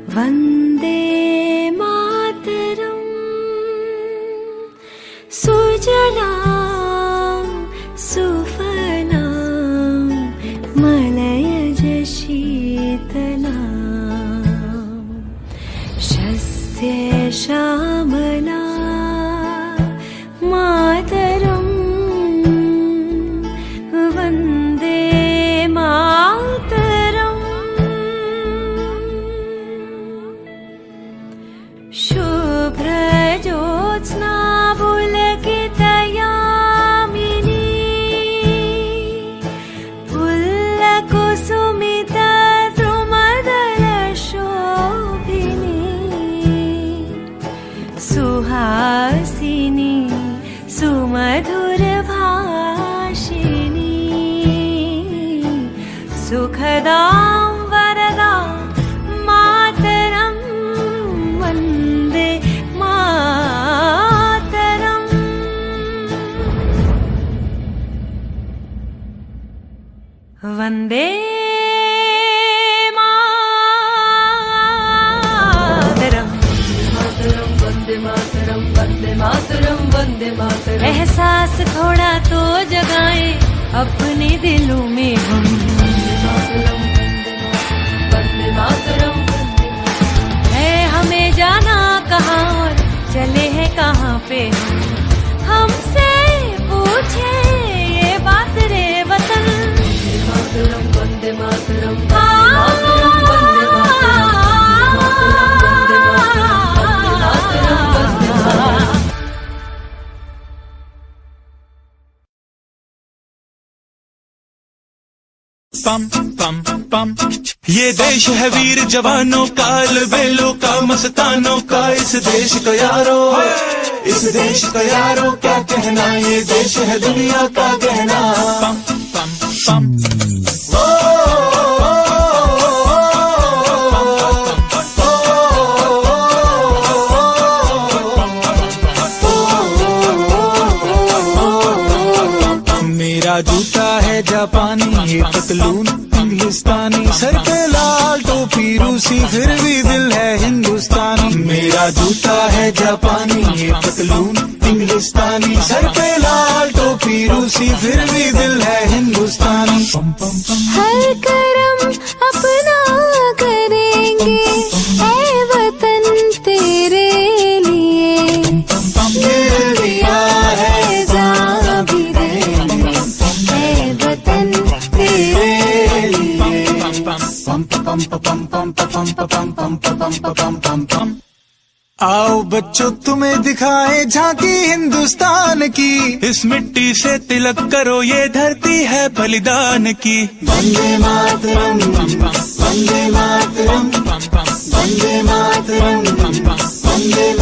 वन्दे मातरम् सुजलां सुफलां मलयज शीतलां शस्य श्यामला मातरम् वन्दे मातरम् शुभ्रज्योत्स्ना पुलकितयामिनी पुल्लकुसुमितद्रुमदलशोभिनी सुहासिनी सुमधुरभाषिणी सुखदां वरदां मातरं वन्दे मातरम्। वन्दे मातरम् वन्दे मातरम् वन्दे मातरम् वन्दे मातरम्। एहसास थोड़ा तो जगाए अपने दिलों में हम। वन्दे मातरम् है हमें जाना कहाँ और चले हैं कहाँ पे हमसे पूछे ये बात रे वतन। वन्दे मातरम् पम पम पम। ये देश है वीर जवानों का, अलबेलों का, मस्तानों का। इस देश का यारो, इस देश का यारो क्या कहना, ये देश है दुनिया का गहना। पम पम पम। मेरा जूता है जापानी, ये पतलून इंग्लिस्तानी, सर पे लाल टोपी रूसी, फिर भी दिल है हिंदुस्तानी। मेरा जूता है जापानी, ये पतलून इंग्लिस्तानी, सर पे लाल टोपी रूसी, फिर भी दिल है हिंदुस्तानी। हर करम अपना करेंगे ऐ वतन तेरे लिए, दिल दिया है जान भी देंगे ऐ वतन तेरे लिए। पम पम पम पम पम पम पम पम पम पम। आओ बच्चों तुम्हें दिखाए झांकी हिंदुस्तान की, इस मिट्टी से तिलक करो ये धरती है बलिदान की। वन्दे मातरम वन्दे मातरम वन्दे मातरम वन्दे